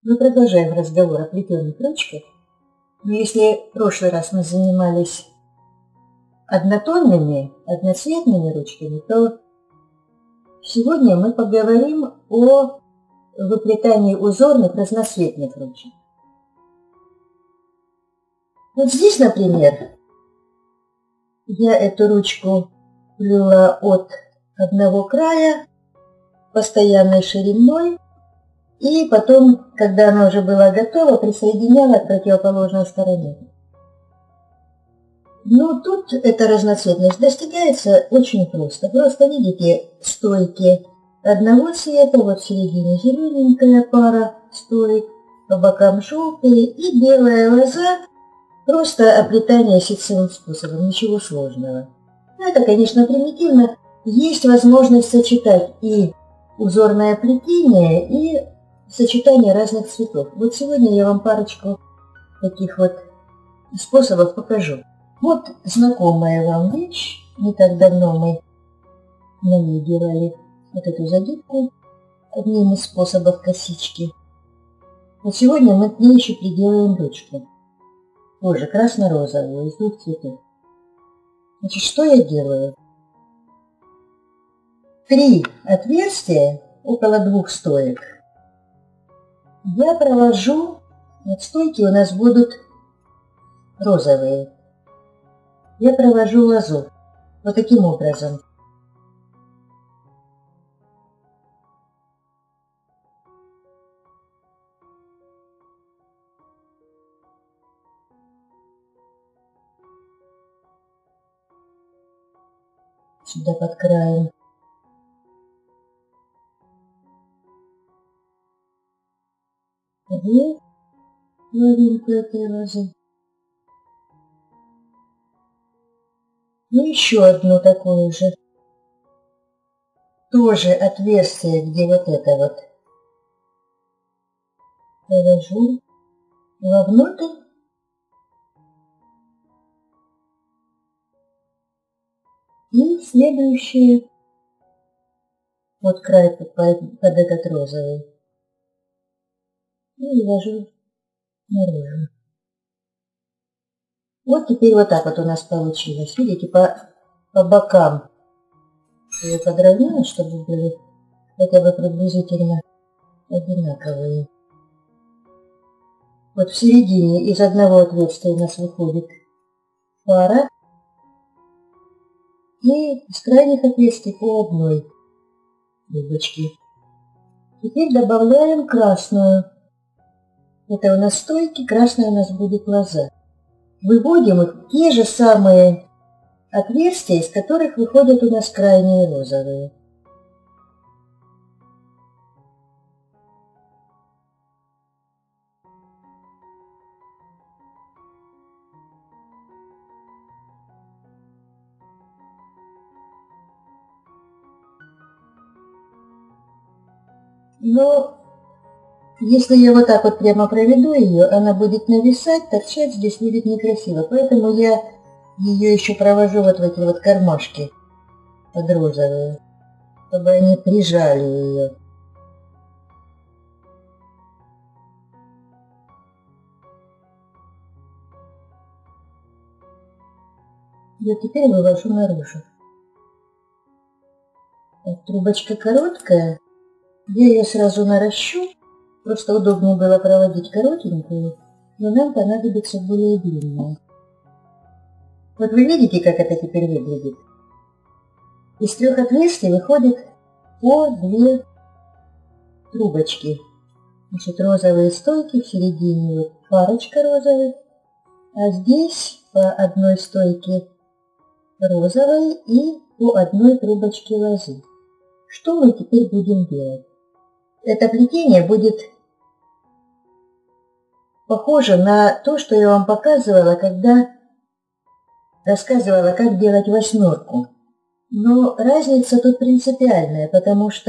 Мы продолжаем разговор о плетеных ручках. Но если в прошлый раз мы занимались однотонными, одноцветными ручками, то сегодня мы поговорим о выплетании узорных разноцветных ручек. Вот здесь, например, я эту ручку плела от одного края постоянной шириной, и потом, когда она уже была готова, присоединяла к противоположной стороне. Но тут эта разноцветность достигается очень просто. Просто видите стойки одного цвета, вот в середине зелененькая пара стоек, по бокам желтые и белая лоза, просто оплетание ситцевым способом, ничего сложного. Но это, конечно, примитивно. Есть возможность сочетать и узорное плетение, и сочетание разных цветов. Вот сегодня я вам парочку таких вот способов покажу. Вот знакомая вам вещь. Не так давно мы на ней делали вот эту загибку одним из способов косички. Вот сегодня мы к ней еще приделаем ручку. Тоже красно-розовую, из двух цветов. Значит, что я делаю? 3 отверстия, около 2 стоек, я провожу, вот стойки у нас будут розовые. Я провожу лозу вот таким образом. Сюда под краем. Две половинки этой лозы. И еще одну такую же. Тоже отверстие, где вот это вот. Провожу вовнутрь. И следующее. Вот край под этот розовый. И вывожу наружу. Вот теперь вот так вот у нас получилось. Видите, по бокам я подровняю, чтобы были хотя бы приблизительно одинаковые. Вот в середине из одного отверстия у нас выходит пара. И с крайних отверстий по одной трубочке. Теперь добавляем красную. Это у нас стойки, красная у нас будет лоза. Выводим их те же самые отверстия, из которых выходят у нас крайние розовые. Но если я вот так вот прямо проведу ее, она будет нависать, торчать, здесь будет некрасиво. Поэтому я ее еще провожу вот в эти вот кармашки под розовые, чтобы они прижали ее. Я теперь вывожу наружу. Вот, трубочка короткая, я ее сразу наращу. Просто удобнее было проводить коротенькую, но нам понадобится более длинная. Вот вы видите, как это теперь выглядит? Из 3 отверстий выходит по 2 трубочки. Значит, розовые стойки, в середине вот парочка розовых, а здесь по одной стойке розовой и по одной трубочке лозы. Что мы теперь будем делать? Это плетение будет похоже на то, что я вам показывала, когда рассказывала, как делать 8. Но разница тут принципиальная, потому что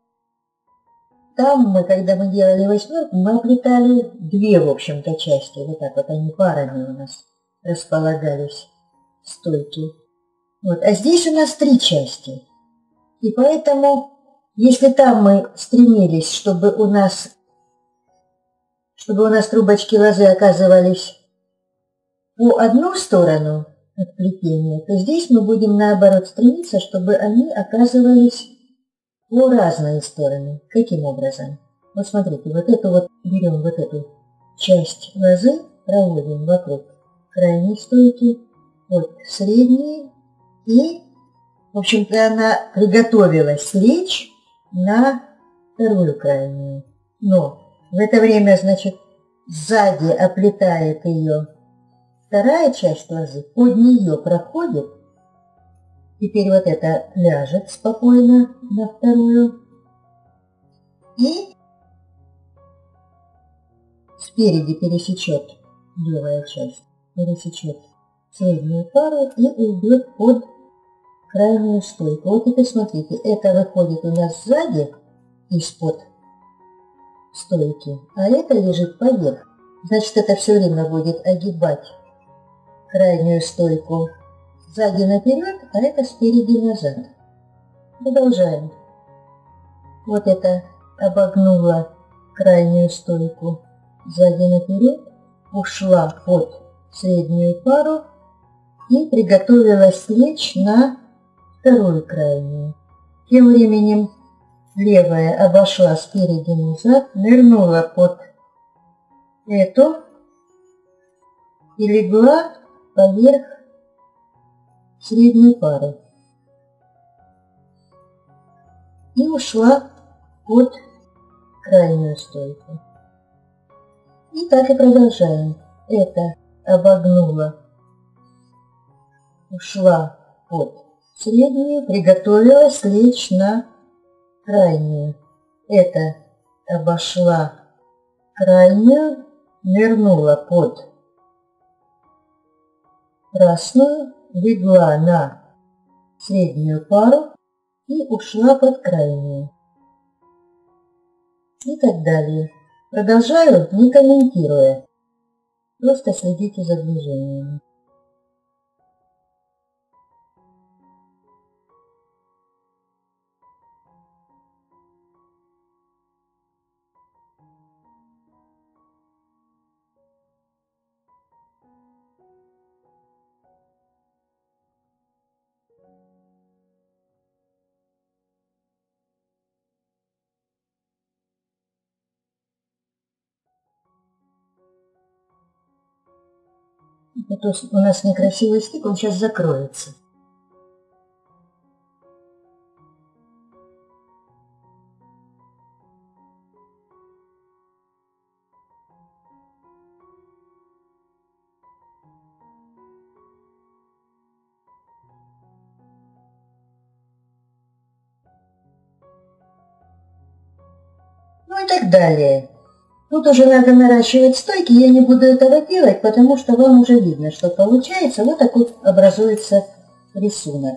там мы, когда мы делали 8, мы оплетали 2, в общем-то, части. Вот так вот они парами у нас располагались, стойки. Вот. А здесь у нас 3 части. И поэтому, если там мы стремились, чтобы у нас чтобы у нас трубочки лозы оказывались по одну сторону от плетения, то здесь мы будем наоборот стремиться, чтобы они оказывались по разные стороны. Каким образом? Вот смотрите, вот эту вот берем вот эту часть лозы, проводим вокруг крайней стойки, вот средней, и, в общем-то, она приготовилась лечь на вторую крайнюю. Но в это время, значит, сзади оплетает ее вторая часть лозы, под нее проходит. Теперь вот это ляжет спокойно на вторую. И спереди пересечет левая часть, пересечет среднюю пару и уйдет под крайнюю стойку. Вот теперь смотрите, это выходит у нас сзади из-под стойки, а это лежит поверх. Значит, это все время будет огибать крайнюю стойку сзади наперед, а это спереди назад. Продолжаем. Вот это обогнула крайнюю стойку сзади наперед, ушла под среднюю пару и приготовилась лечь на вторую крайнюю. Тем временем левая обошла спереди назад, нырнула под эту и легла поверх средней пары и ушла под крайнюю стойку. И так и продолжаем. Это обогнула, ушла под среднюю, приготовилась лечь на крайнюю. Это обошла крайнюю, нырнула под красную, легла на среднюю пару и ушла под крайнюю. И так далее. Продолжаю, не комментируя. Просто следите за движениями. Это у нас некрасивый стик, он сейчас закроется. Ну и так далее. Тут уже надо наращивать стойки, я не буду этого делать, потому что вам уже видно, что получается, вот такой образуется рисунок.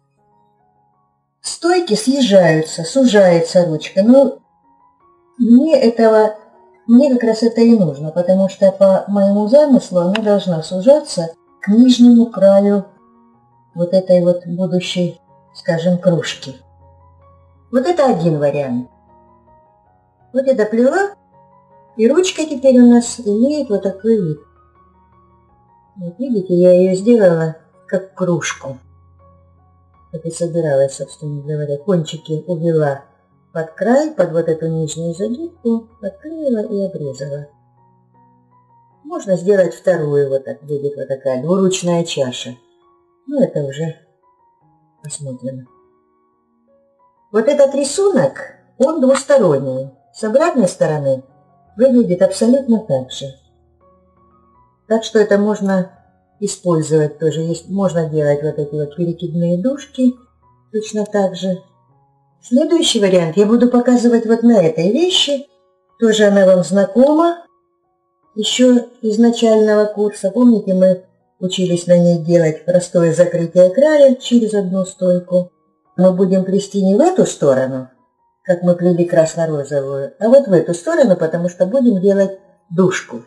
Стойки съезжаются, сужается ручка, но мне как раз это и нужно, потому что по моему замыслу она должна сужаться к нижнему краю вот этой вот будущей, скажем, кружки. Вот это один вариант. Вот я доплела. И ручка теперь у нас имеет вот такой вид. Вот видите, я ее сделала как кружку. Вот и собиралась, собственно говоря. Кончики увела под край, под вот эту нижнюю загибку, подклеила и обрезала. Можно сделать вторую, вот так будет вот такая двуручная чаша. Ну, это уже посмотрим. Вот этот рисунок, он двусторонний. С обратной стороны выглядит абсолютно так же. Так что это можно использовать тоже. Можно делать вот эти вот перекидные дужки точно так же. Следующий вариант я буду показывать вот на этой вещи. Тоже она вам знакома еще из начального курса. Помните, мы учились на ней делать простое закрытие края через одну стойку. Мы будем плести не в эту сторону, как мы плели красно-розовую, а вот в эту сторону, потому что будем делать дужку.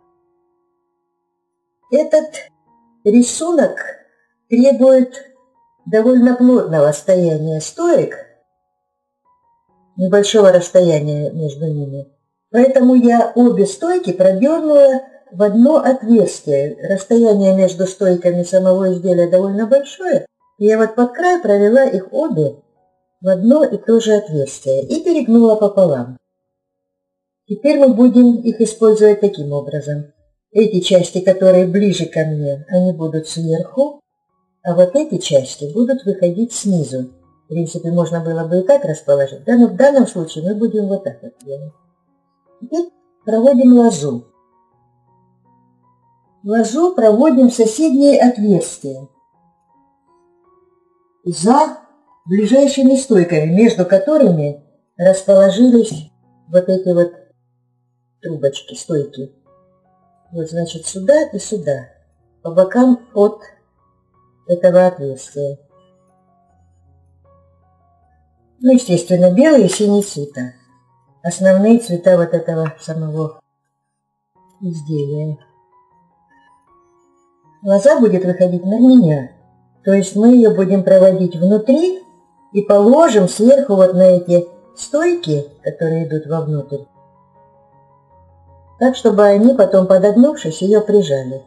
Этот рисунок требует довольно плотного стояния стоек, небольшого расстояния между ними. Поэтому я обе стойки продернула в одно отверстие. Расстояние между стойками самого изделия довольно большое. И я вот под край провела их обе в одно и то же отверстие и перегнула пополам. Теперь мы будем их использовать таким образом. Эти части, которые ближе ко мне, они будут сверху, а вот эти части будут выходить снизу. В принципе, можно было бы и так расположить, да, но в данном случае мы будем вот так вот делать. Теперь проводим лозу. Лозу проводим в соседние отверстия за ближайшими стойками, между которыми расположились вот эти вот трубочки, стойки. Вот, значит, сюда и сюда, по бокам от этого отверстия. Ну, естественно, белый и синий цвета. Основные цвета вот этого самого изделия. Лоза будет выходить на меня. То есть мы ее будем проводить внутри и положим сверху вот на эти стойки, которые идут вовнутрь, так, чтобы они потом, подогнувшись, ее прижали.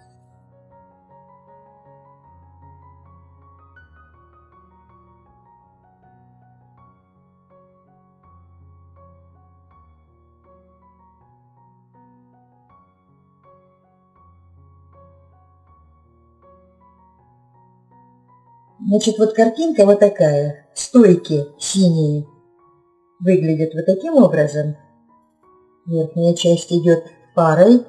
Значит, вот картинка вот такая. Стойки синие выглядят вот таким образом. Верхняя часть идет парой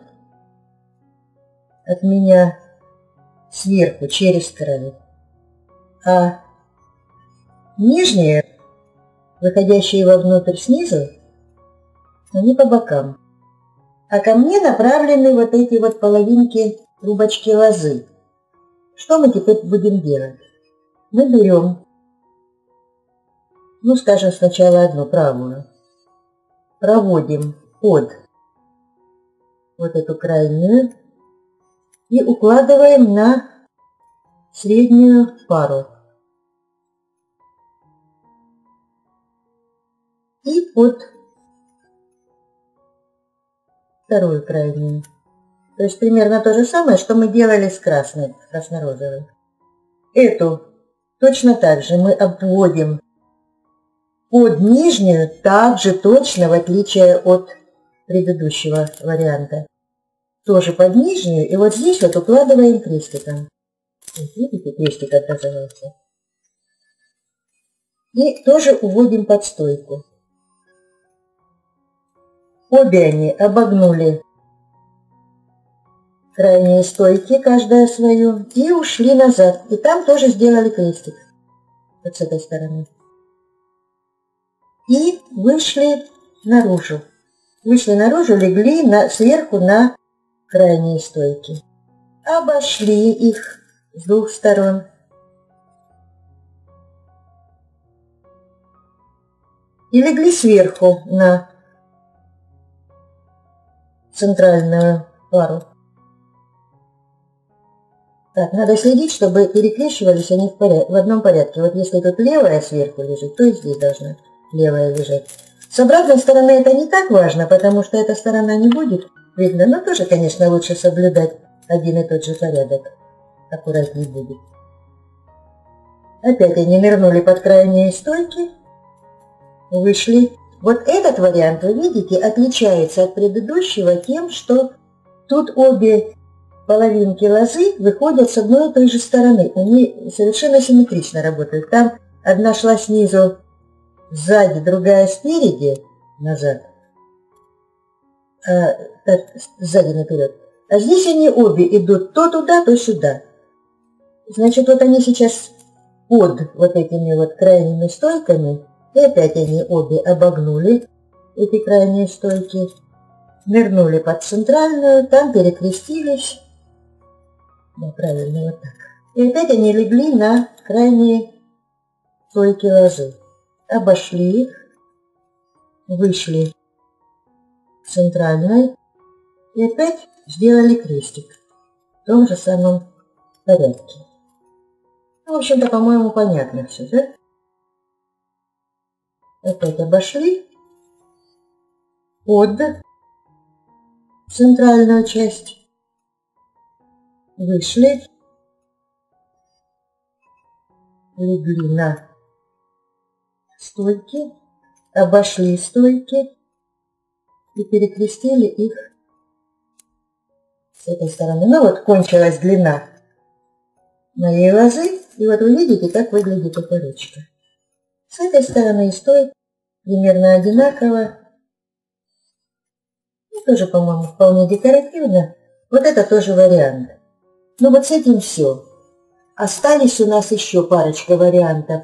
от меня сверху, через край. А нижние, выходящие вовнутрь снизу, они по бокам. А ко мне направлены вот эти вот половинки трубочки лозы. Что мы теперь будем делать? Мы берем, ну, скажем, сначала одну правую, проводим под вот эту крайнюю и укладываем на среднюю пару. И под вторую крайнюю. То есть примерно то же самое, что мы делали с красной, красно-розовой. Эту точно так же мы обводим под нижнюю, также точно, в отличие от предыдущего варианта. Тоже под нижнюю, и вот здесь вот укладываем крестиком. Вот видите, крестик образовался. И тоже уводим под стойку. Обе они обогнули крайние стойки, каждая свою, и ушли назад. И там тоже сделали крестик. Вот с этой стороны. И вышли наружу. Вышли наружу, легли сверху на крайние стойки. Обошли их с двух сторон. И легли сверху на центральную пару. Так, надо следить, чтобы перекрещивались они в одном порядке. Вот если тут левая сверху лежит, то и здесь должна левая лежать. С обратной стороны это не так важно, потому что эта сторона не будет видно, но тоже, конечно, лучше соблюдать один и тот же порядок. Аккуратнее будет. Опять они нырнули под крайние стойки, вышли. Вот этот вариант, вы видите, отличается от предыдущего тем, что тут обе половинки лозы выходят с одной и той же стороны. Они совершенно симметрично работают. Там одна шла снизу сзади, другая спереди, назад, сзади наперед. А здесь они обе идут то туда, то сюда. Значит, вот они сейчас под вот этими вот крайними стойками, и опять они обе обогнули эти крайние стойки, нырнули под центральную, там перекрестились. Да, правильно, вот так. И опять они легли на крайние стойки лозы. Обошли их, вышли к центральной и опять сделали крестик в том же самом порядке. Ну, в общем-то, по-моему, понятно все, да? Опять обошли под центральную часть, вышли, легли на стойки, обошли стойки и перекрестили их с этой стороны. Ну вот кончилась длина моей лозы, и вот вы видите, как выглядит эта ручка. С этой стороны и стойка примерно одинаково. И тоже, по-моему, вполне декоративно. Вот это тоже вариант. Ну вот с этим все. Остались у нас еще парочка вариантов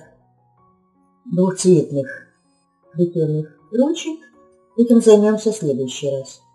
двухцветных плетеных ручек. Этим займемся в следующий раз.